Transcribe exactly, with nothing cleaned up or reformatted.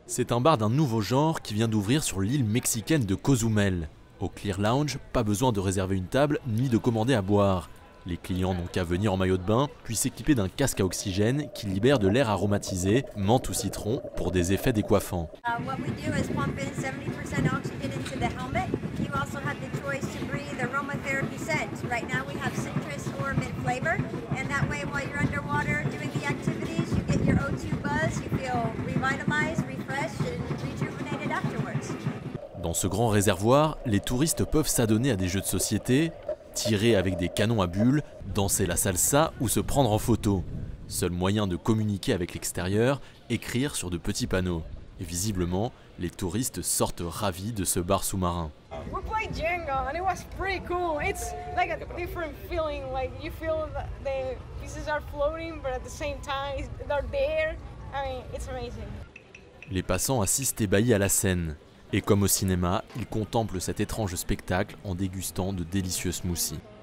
C'est un bar d'un nouveau genre qui vient d'ouvrir sur l'île mexicaine de Cozumel. Au Clear Lounge, pas besoin de réserver une table ni de commander à boire. Les clients n'ont qu'à venir en maillot de bain, puis s'équiper d'un casque à oxygène qui libère de l'air aromatisé, menthe ou citron, pour des effets décoiffants. Dans ce grand réservoir, les touristes peuvent s'adonner à des jeux de société, tirer avec des canons à bulles, danser la salsa ou se prendre en photo. Seul moyen de communiquer avec l'extérieur, écrire sur de petits panneaux. Et visiblement, les touristes sortent ravis de ce bar sous-marin. We played Jenga and it was pretty cool. It's like a different feeling, like you feel that the pieces are floating but at the same time they're there. I mean, it's amazing. Les passants assistent ébahis à la scène. Et comme au cinéma, ils contemplent cet étrange spectacle en dégustant de délicieux smoothies.